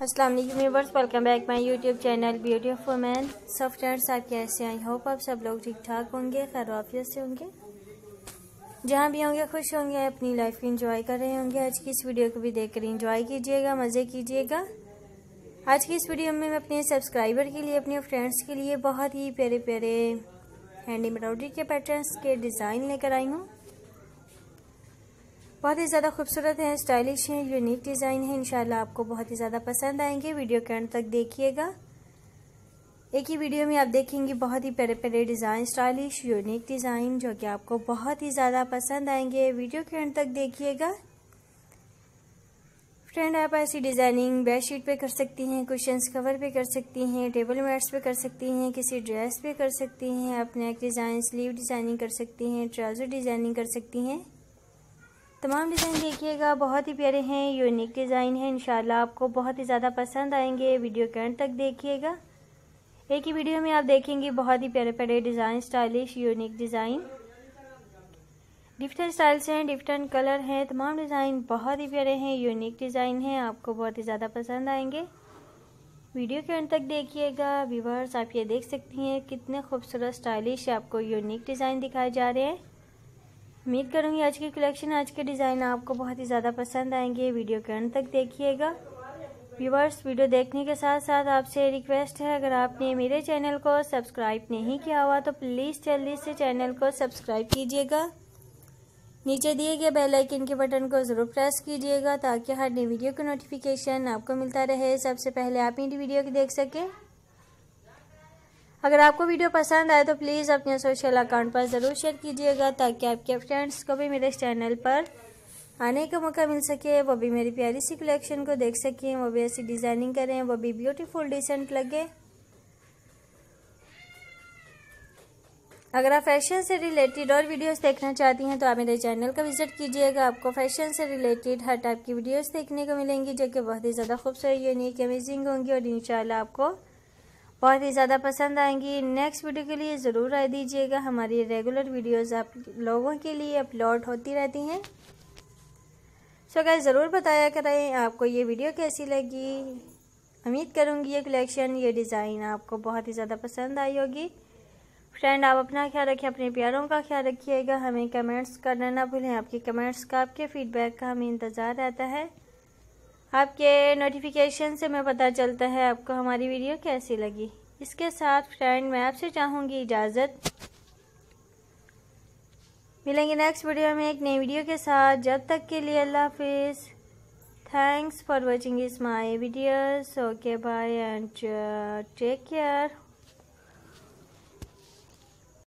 अस्सलाम वालेकुम viewers, welcome back my YouTube channel beauty of women. सब फ्रेंड्स आप कैसे हैं? आई होप आप सब लोग ठीक ठाक होंगे, खैर आफियत से होंगे, जहाँ भी होंगे खुश होंगे, अपनी लाइफ को एंजॉय कर रहे होंगे। आज की इस वीडियो को भी देखकर एंजॉय कीजिएगा, मज़े कीजिएगा। आज की इस वीडियो में मैं अपने सब्सक्राइबर के लिए, अपने फ्रेंड्स के लिए बहुत ही प्यारे प्यारे हैंड एम्ब्रॉयडरी के पैटर्न्स के डिज़ाइन लेकर आई हूँ। बहुत ही ज़्यादा खूबसूरत है, स्टाइलिश है, यूनिक डिज़ाइन है। इंशाल्लाह आपको बहुत ही ज़्यादा पसंद आएंगे। वीडियो के एंड तक देखिएगा। एक ही वीडियो में आप देखेंगे बहुत ही प्यारे प्यारे डिज़ाइन, स्टाइलिश यूनिक डिज़ाइन जो कि आपको बहुत ही ज़्यादा पसंद आएंगे। वीडियो के एंड तक देखिएगा। फ्रेंड, आप ऐसी डिज़ाइनिंग बेडशीट पे कर सकती हैं, कुशन्स कवर पे कर सकती हैं, टेबल मैट्स पे कर सकती हैं, किसी ड्रेस पे कर सकती हैं, आप नेक डिज़ाइन, स्लीव डिज़ाइनिंग कर सकती हैं, ट्राउज़र डिज़ाइनिंग कर सकती हैं। तमाम डिज़ाइन देखिएगा, बहुत ही प्यारे हैं, यूनिक डिज़ाइन है। इंशाल्लाह आपको बहुत ही ज़्यादा पसंद आएंगे। वीडियो के एंड तक देखिएगा। एक ही वीडियो में आप देखेंगे बहुत ही प्यारे प्यारे design, stylish unique design, different styles हैं, डिफरेंट कलर हैं। तमाम डिज़ाइन बहुत ही प्यारे हैं, यूनिक डिज़ाइन हैं, आपको बहुत ही ज़्यादा पसंद आएंगे। वीडियो के एंड तक देखिएगा। व्यूअर्स, आप ये देख सकती हैं कितने खूबसूरत स्टाइलिश आपको यूनिक डिज़ाइन दिखाए जा रहे हैं। उम्मीद करूंगी आज की कलेक्शन, आज के डिज़ाइन आपको बहुत ही ज़्यादा पसंद आएंगे। वीडियो के अंत तक देखिएगा। व्यूअर्स, वीडियो देखने के साथ साथ आपसे रिक्वेस्ट है, अगर आपने मेरे चैनल को सब्सक्राइब नहीं किया हुआ तो प्लीज़ जल्दी से चैनल को सब्सक्राइब कीजिएगा। नीचे दिए गए बेल आइकन के बटन को ज़रूर प्रेस कीजिएगा ताकि हर नई वीडियो का नोटिफिकेशन आपको मिलता रहे, सबसे पहले आप मेरी वीडियो को देख सकें। अगर आपको वीडियो पसंद आए तो प्लीज़ अपने सोशल अकाउंट पर ज़रूर शेयर कीजिएगा ताकि आपके फ्रेंड्स को भी मेरे इस चैनल पर आने का मौका मिल सके, वो भी मेरी प्यारी सी कलेक्शन को देख सकें, वो भी ऐसी डिज़ाइनिंग करें, वो भी ब्यूटीफुल डिसेंट लगे। अगर आप फैशन से रिलेटेड और वीडियोस देखना चाहती हैं तो आप मेरे चैनल का विजिट कीजिएगा। आपको फैशन से रिलेटेड हर टाइप की वीडियोस देखने को मिलेंगी जो कि बहुत ही ज़्यादा खूबसूरत, यूनिक, अमेजिंग होंगी और इंशाल्लाह आपको बहुत ही ज़्यादा पसंद आएंगी। नेक्स्ट वीडियो के लिए ज़रूर राय दीजिएगा। हमारी रेगुलर वीडियोस आप लोगों के लिए अपलोड होती रहती हैं। सो गाइस, ज़रूर बताया करें आपको ये वीडियो कैसी लगी। उम्मीद करूँगी ये कलेक्शन, ये डिज़ाइन आपको बहुत ही ज़्यादा पसंद आई होगी। फ्रेंड, आप अपना ख्याल रखिए, अपने प्यारों का ख्याल रखिएगा। हमें कमेंट्स करना ना भूलें। आपके कमेंट्स का, आपके फीडबैक का हमें इंतज़ार रहता है। आपके नोटिफिकेशन से हमें पता चलता है आपको हमारी वीडियो कैसी लगी। इसके साथ फ्रेंड, मैं आपसे चाहूँगी इजाज़त। मिलेंगे नेक्स्ट वीडियो में एक नई वीडियो के साथ। जब तक के लिए अल्लाह हाफिज़। थैंक्स फॉर वॉचिंग इस my videos. Okay, bye and take care.